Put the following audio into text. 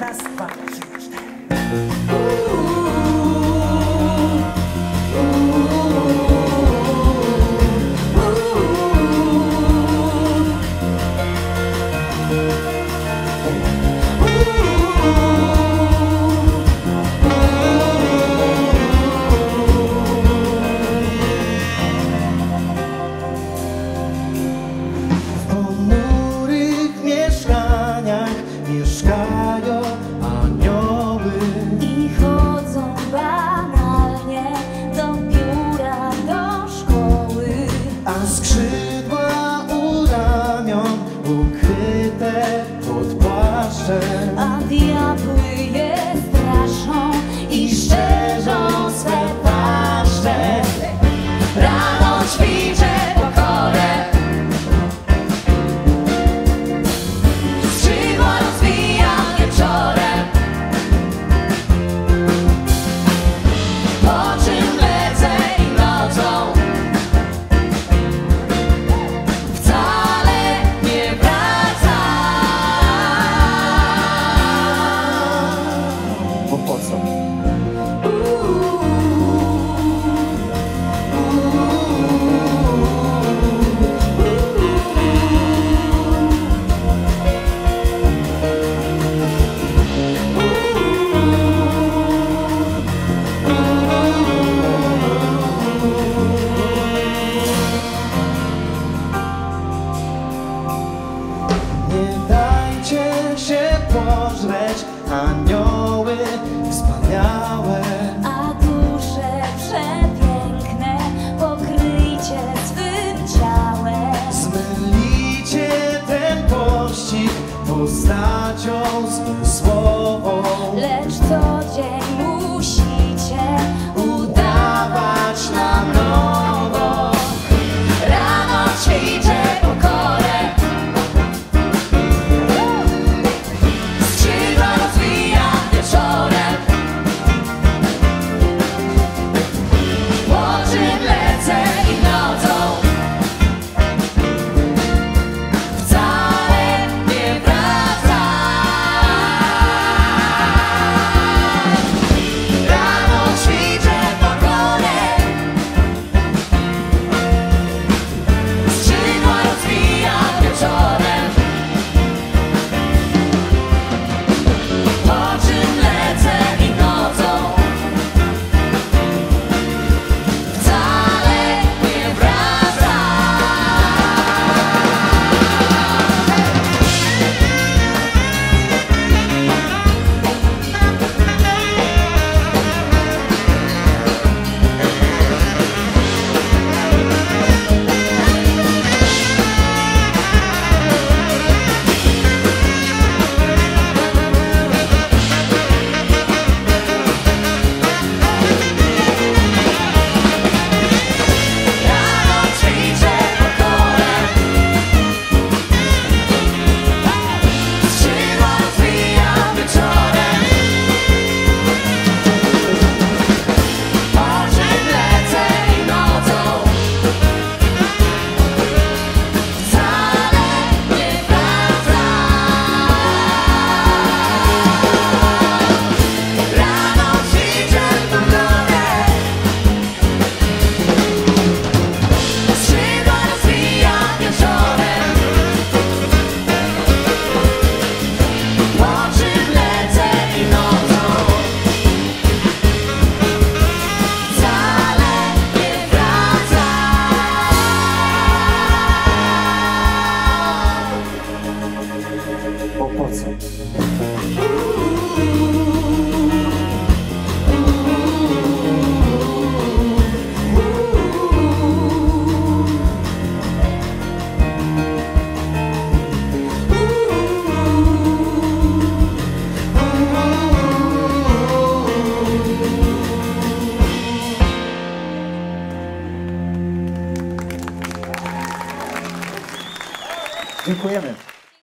Raz, dwa, trzy, cztery. Mieszkają anioły i chodzą banalnie do biura, do szkoły, a skrzydła u ramion ukryte pod płaszczem, a diabły je straszą i szczerzą swe paszcze. Rano ćwiczę pokorę, bo po co? Nie dajcie się pożreć, anioły wspaniałe, a dusze przepiękne pokryjcie swym ciałem. zmylicie ten pościg postacią zmysłową, Lecz co dzień musicie udawać na nowo. Rano ćwiczę pokorę, skrzydła rozwijam wieczorem, po czym lecę i nocą wcale nie wracam. Rano ćwiczę pokorę, skrzydła rozwijam wieczorem, po czym lecę i nocą wcale nie wracam. Rano ćwiczę pokorę, skrzydła rozwijam wieczorem, po czym lecę i nocą wcale nie wracam. Rano ćwiczę pokorę, skrzydła rozwijam wieczorem, po czym lecę i nocą wcale nie wracam. bo po co? Dziękujemy.